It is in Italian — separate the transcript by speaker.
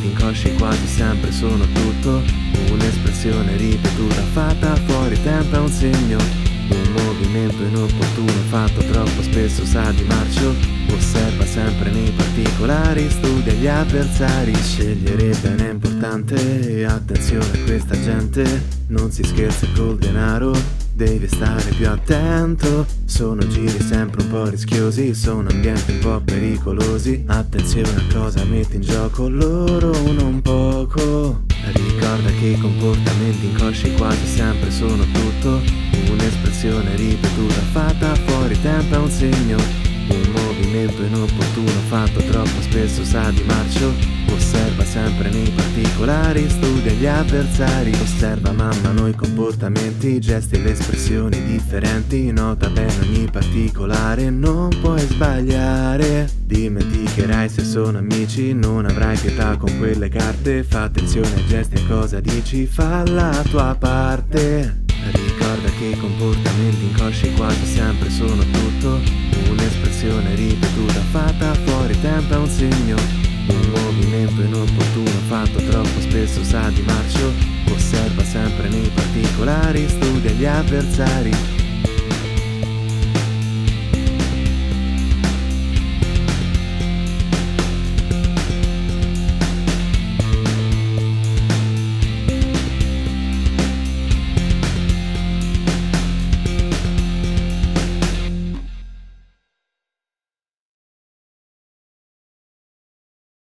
Speaker 1: comportamenti inconsci quasi sempre sono tutto un'espressione ripetuta, fatta fuori tempo è un segno, un movimento inopportuno fatto troppo spesso sa di marcio. Osserva sempre nei particolari, studia gli avversari, scegliere bene è importante, attenzione a questa gente, non si scherza col denaro, devi stare più attento, sono giri sempre un po' rischiosi, sono ambienti un po' pericolosi, attenzione a cosa metti in gioco, loro non poco. Ricorda che i comportamenti inconsci quasi sempre sono tutto un'espressione ripetuta, fatta fuori tempo è un segno, un movimento inopportuno fatto troppo spesso sa di marcio. Osserva sempre nei particolari, studia gli avversari, osserva man mano i comportamenti, i gesti e le espressioni differenti, nota bene ogni particolare, non puoi sbagliare. Dimenticherai se sono amici, non avrai pietà con quelle carte, fa attenzione ai gesti e a cosa dici, fa la tua parte. Ricorda che i comportamenti inconsci quasi sempre sono tutto un'espressione ripetuta, fatta fuori tempo è un segno, un movimento inopportuno fatto troppo spesso sa di marcio. Osserva sempre nei particolari, studia gli avversari,